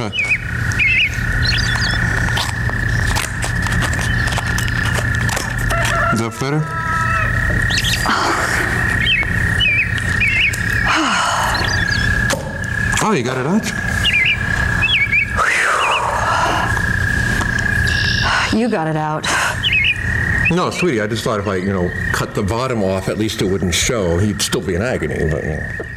try. Is that better? Oh, you got it out? You got it out. No, sweetie, I just thought if I, cut the bottom off, at least it wouldn't show. He'd still be in agony, but,